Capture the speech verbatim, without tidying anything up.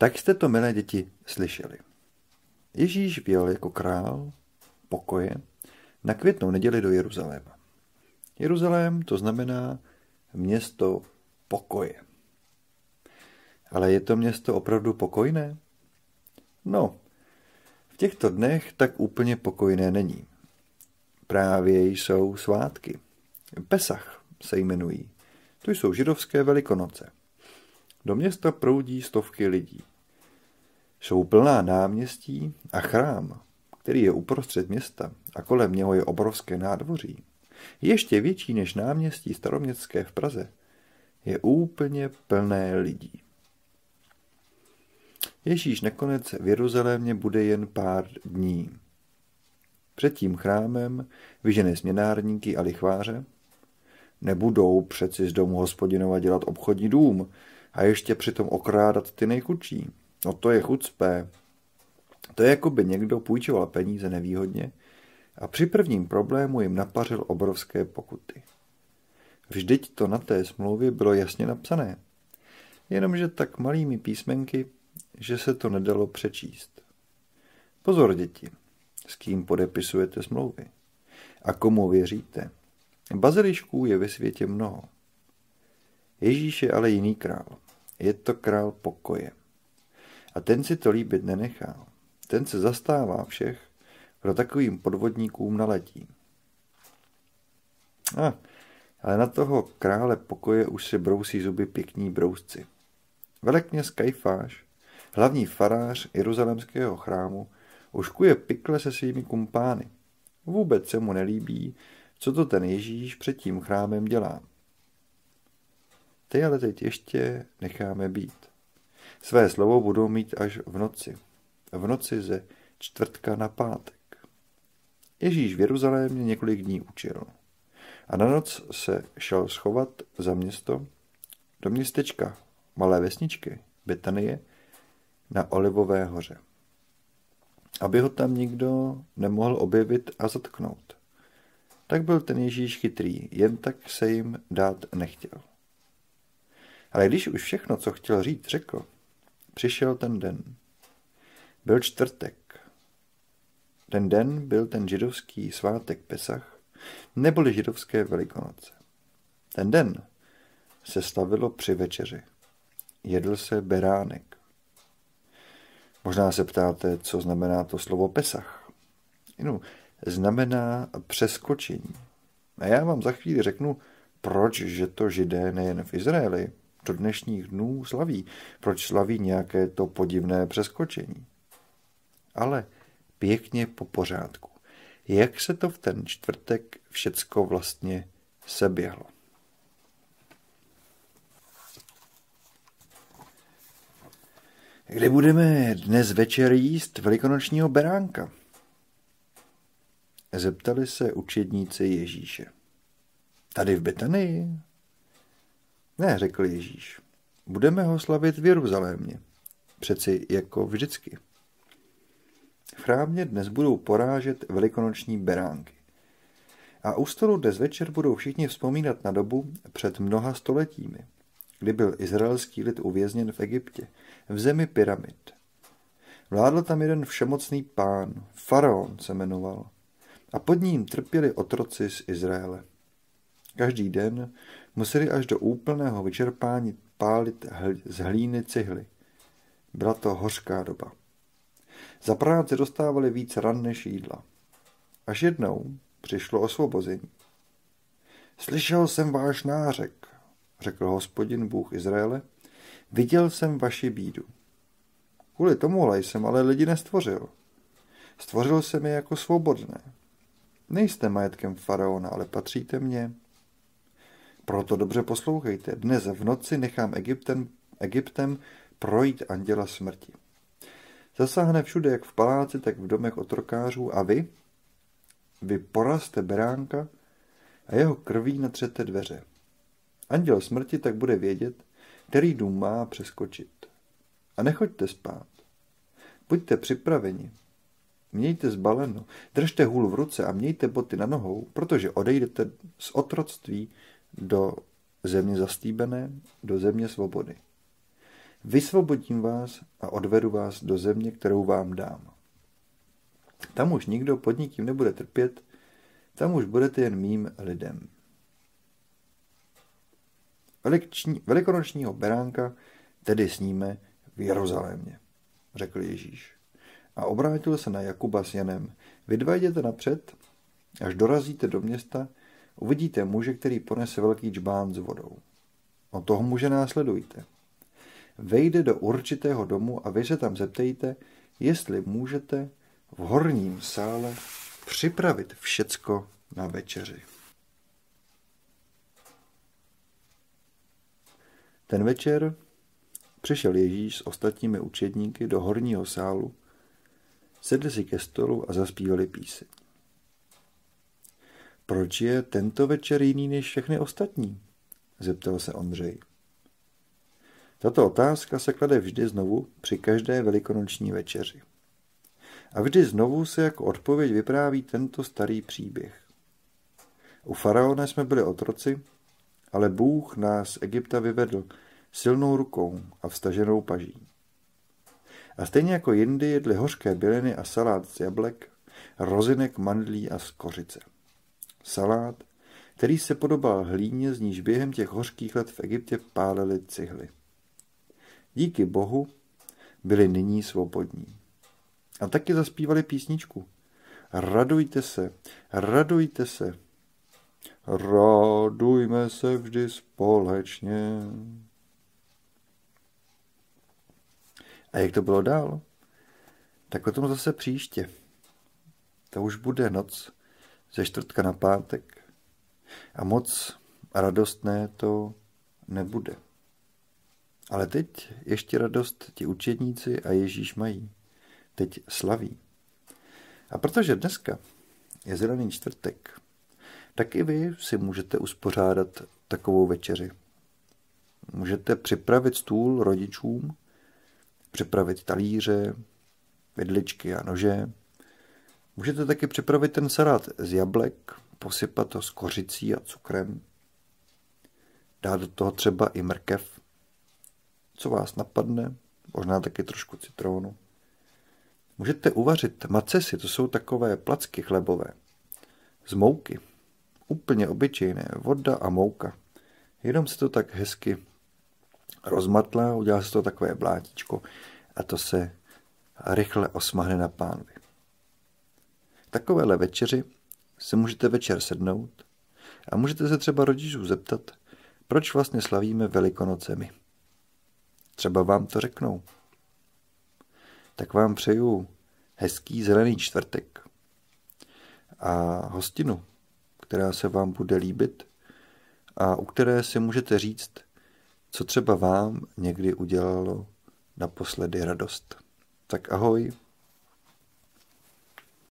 Tak jste to, milé děti, slyšeli. Ježíš vjel jako král pokoje na Květnou neděli do Jeruzaléma. Jeruzalém to znamená město pokoje. Ale je to město opravdu pokojné? No, v těchto dnech tak úplně pokojné není. Právě jsou svátky. Pesach se jmenují. To jsou židovské velikonoce. Do města proudí stovky lidí. Jsou plná náměstí a chrám, který je uprostřed města a kolem něho je obrovské nádvoří, ještě větší než náměstí Staroměstské v Praze, je úplně plné lidí. Ježíš nakonec v Jeruzalémě bude jen pár dní. Před tím chrámem vyžene směnárníky a lichváře. Nebudou přeci z domu Hospodinova dělat obchodní dům a ještě přitom okrádat ty nejchudší. No to je chucpé. To je, jako by někdo půjčoval peníze nevýhodně a při prvním problému jim napařil obrovské pokuty. Vždyť to na té smlouvě bylo jasně napsané. Jenomže tak malými písmenky, že se to nedalo přečíst. Pozor, děti, s kým podepisujete smlouvy a komu věříte. Bazilišků je ve světě mnoho. Ježíš je ale jiný král. Je to král pokoje. A ten si to líbit nenechá. Ten se zastává všech, kdo takovým podvodníkům naletí. A, ale na toho krále pokoje už si brousí zuby pěkní brousci. Velekněz Kajfáš, hlavní farář jeruzalémského chrámu, už kuje pikle se svými kumpány. Vůbec se mu nelíbí, co to ten Ježíš před tím chrámem dělá. Ty ale teď ještě necháme být. Své slovo budou mít až v noci. V noci ze čtvrtka na pátek. Ježíš v Jeruzalémě několik dní učil. A na noc se šel schovat za město do městečka malé vesničky Betanie na Olivové hoře. Aby ho tam nikdo nemohl objevit a zatknout. Tak byl ten Ježíš chytrý, jen tak se jim dát nechtěl. Ale když už všechno, co chtěl říct, řekl, přišel ten den. Byl čtvrtek. Ten den byl ten židovský svátek Pesach, neboli židovské velikonoce. Ten den se slavilo při večeři. Jedl se beránek. Možná se ptáte, co znamená to slovo Pesach. No, znamená přeskočení. A já vám za chvíli řeknu, proč, že to Židé nejen v Izraeli do dnešních dnů slaví. Proč slaví nějaké to podivné přeskočení. Ale pěkně po pořádku. Jak se to v ten čtvrtek všecko vlastně seběhlo. Kde budeme dnes večer jíst velikonočního beránka? Zeptali se učedníci Ježíše. Tady v Betanii? Ne, řekl Ježíš. Budeme ho slavit v Jeruzalémě. Přeci jako vždycky. V chrámě dnes budou porážet velikonoční beránky. A u stolu dnes večer budou všichni vzpomínat na dobu před mnoha stoletími, kdy byl izraelský lid uvězněn v Egyptě, v zemi pyramid. Vládl tam jeden všemocný pán, faraon se jmenoval, a pod ním trpěli otroci z Izraele. Každý den museli až do úplného vyčerpání pálit z hlíny cihly. Byla to hořká doba. Za práci dostávali víc ran než jídla. Až jednou přišlo osvobození. Slyšel jsem váš nářek, řekl Hospodin Bůh Izraele, viděl jsem vaši bídu. Kvůli tomuhle jsem ale lidi nestvořil. Stvořil jsem je jako svobodné. Nejste majetkem faraona, ale patříte mně. Proto dobře poslouchejte. Dnes v noci nechám Egyptem, Egyptem projít anděla smrti. Zasáhne všude, jak v paláci, tak v domech otrokářů a vy? Vy porazte beránka a jeho krví natřete dveře. Anděl smrti tak bude vědět, který dům má přeskočit. A nechoďte spát. Buďte připraveni. Mějte zbaleno, držte hůl v ruce a mějte boty na nohou, protože odejdete z otroctví do země zaslíbené, do země svobody. Vysvobodím vás a odvedu vás do země, kterou vám dám. Tam už nikdo pod nikým nebude trpět, tam už budete jen mým lidem. Velikonoční, velikonočního beránka tedy sníme v Jeruzalémě, řekl Ježíš. A obrátil se na Jakuba s Janem. Vy dva jděte napřed, až dorazíte do města, uvidíte muže, který ponese velký džbán s vodou. O toho muže následujte. Vejde do určitého domu a vy se tam zeptejte, jestli můžete v horním sále připravit všecko na večeři. Ten večer přišel Ježíš s ostatními učedníky do horního sálu, sedli si ke stolu a zaspívali píseň. Proč je tento večer jiný než všechny ostatní? Zeptal se Ondřej. Tato otázka se klade vždy znovu při každé velikonoční večeři. A vždy znovu se jako odpověď vypráví tento starý příběh. U faraona jsme byli otroci, ale Bůh nás z Egypta vyvedl silnou rukou a vstaženou paží. A stejně jako jindy jedli hořké byliny a salát z jablek, rozinek, mandlí a z kořice. Salát, který se podobal hlíně, z níž během těch hořkých let v Egyptě pálili cihly. Díky Bohu byli nyní svobodní. A taky zaspívali písničku. Radujte se, radujte se, radujme se vždy společně. A jak to bylo dál? Tak o tom zase příště. To už bude noc ze čtvrtka na pátek a moc radostné to nebude. Ale teď ještě radost ti učedníci a Ježíš mají. Teď slaví. A protože dneska je Zelený čtvrtek, tak i vy si můžete uspořádat takovou večeři. Můžete připravit stůl rodičům, připravit talíře, vidličky a nože. Můžete taky připravit ten salát z jablek, posypat to s kořicí a cukrem. Dát do toho třeba i mrkev. Co vás napadne, možná taky trošku citrónu. Můžete uvařit macesy, to jsou takové placky chlebové, z mouky. Úplně obyčejné, voda a mouka. Jenom se to tak hezky rozmatlá, udělá se to takové blátíčko a to se rychle osmahne na pánvi. Takovéhle večeři se můžete večer sednout a můžete se třeba rodičů zeptat, proč vlastně slavíme Velikonoce my. Třeba vám to řeknou. Tak vám přeju hezký Zelený čtvrtek a hostinu, která se vám bude líbit a u které si můžete říct, co třeba vám někdy udělalo naposledy radost. Tak ahoj.